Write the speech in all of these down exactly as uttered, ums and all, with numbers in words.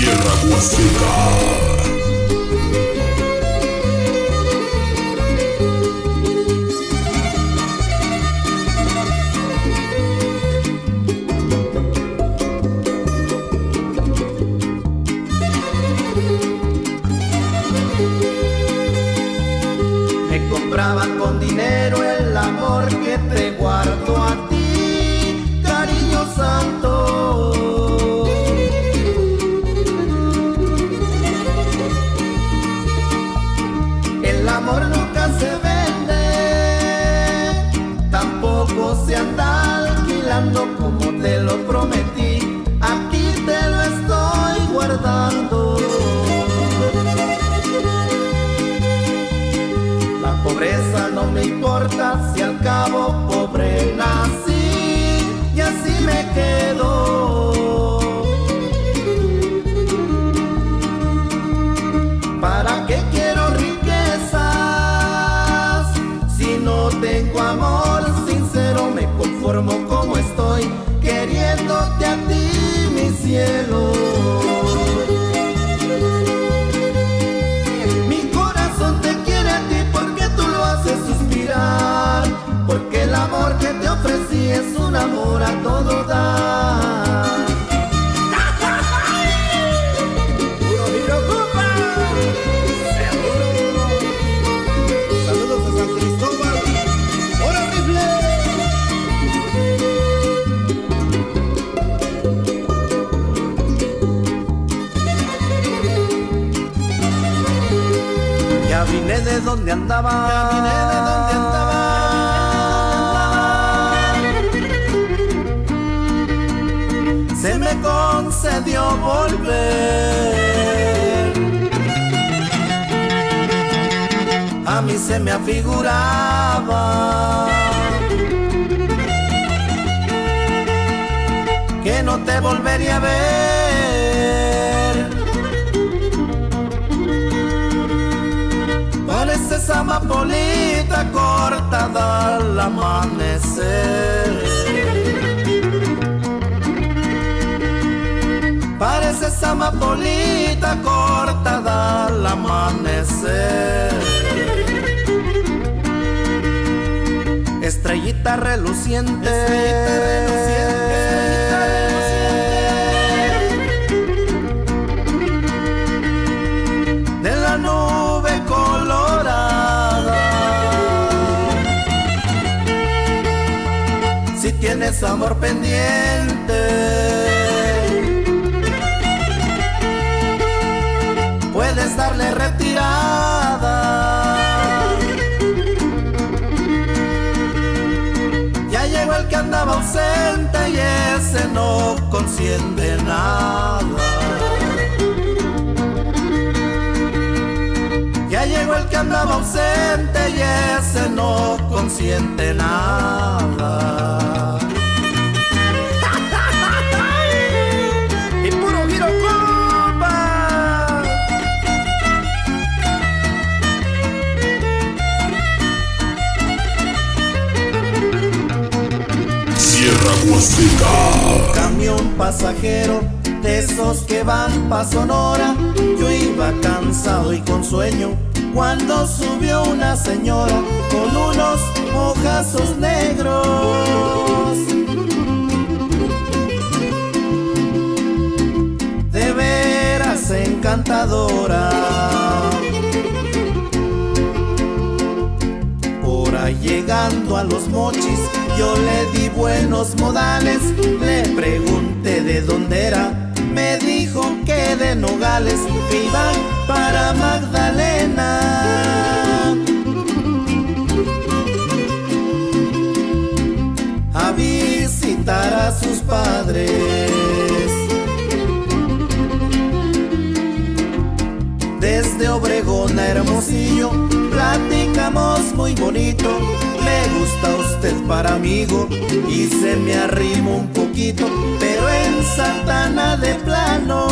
Sierra Huasteca. Compraban con dinero el amor que te guardo a ti, cariño santo. El amor nunca se vende, tampoco se anda alquilando como te lo prometí. Aquí te lo estoy guardando. Pobreza no me importa si al cabo pobre nací y así me quedo. ¿Para qué quiero riquezas si no tengo amor sincero? Me conformo como estoy, queriéndote a ti, mi cielo. Porque el amor que te ofrecí es un amor a todo dar. ¡Puro Virocupa! ¡Seguro! Saludos de San Cristóbal. ¡Hola, rifle! Ya vine de donde andaba. Ya vine de donde andaba. Se me concedió volver. A mí se me afiguraba que no te volvería a ver. Pareces amapolita cortada al amanecer. Pareces amapolita cortada al amanecer. Estrellita reluciente, estrellita reluciente, estrellita reluciente de la nube colorada. Si tienes amor pendiente, puedes darle retirada. Ya llegó el que andaba ausente y ese no consiente nada. Ya llegó el que andaba ausente y ese no consiente nada. Y puro Virocupa. Sierra Huasteca. Camión pasajero de esos que van pa' Sonora. Yo iba cansado y con sueño cuando subió una señora con unos ojazos negros. De veras encantadora. Por ahí llegando a Los Mochis yo le di buenos modales. Le pregunté de dónde era, me dijo que de Nogales, que iban para Magdalena a visitar a sus padres. Desde Obregón a Hermosillo platicamos muy bonito. Me gusta usted para amigo y se me arrimó un poquito, pero en Santana de plano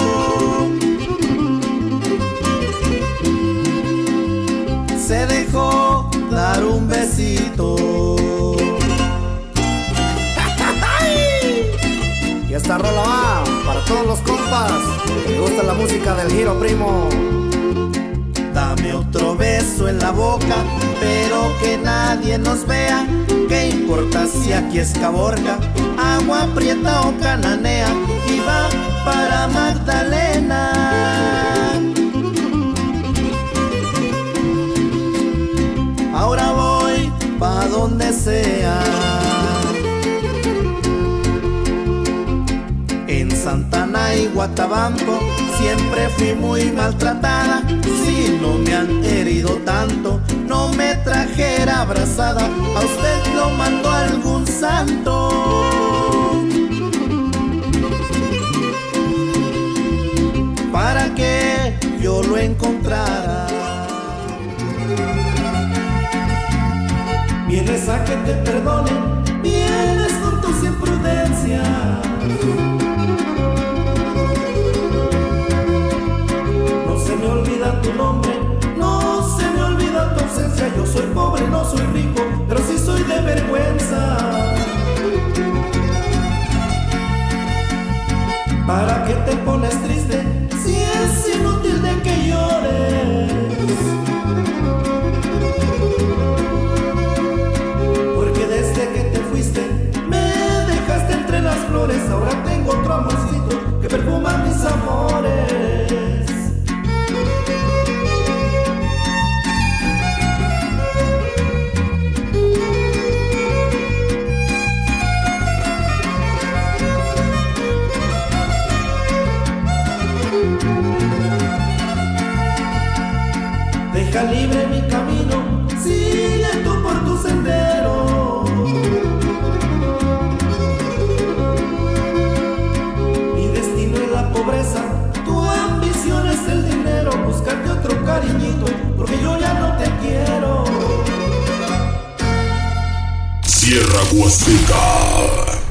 se dejó dar un besito. Y esta rola va para Para todos los compas que les gusta la música del Giro Primo. Dame otro beso en la boca, pero que nadie nos vea. ¿Qué importa si aquí es Caborca, Agua Prieta o Cananea? Y va para Magdalena. Ahora voy pa' donde sea. En Santana y Guatabampo siempre fui muy maltratada. Si no me han herido tanto, no me trajera abrazada. A usted lo mandó algún santo para que yo lo encontrara. Vienes a que te perdone, vienes con tus imprudencias. No se me olvida tu nombre, no se me olvida tu ausencia. Yo soy pobre, no soy rico, pero sí soy de vergüenza. ¿Para qué te pones triste si es inútil de que llores? Porque desde que te fuiste me dejaste entre las flores. Ahora tengo otro amorcito que perfuma mis amores. Deja libre mi camino, sigue tú por tu sendero. Mi destino es la pobreza, tu ambición es el dinero. Búscate otro cariñito, porque yo ya no te quiero. Sierra Huasteca.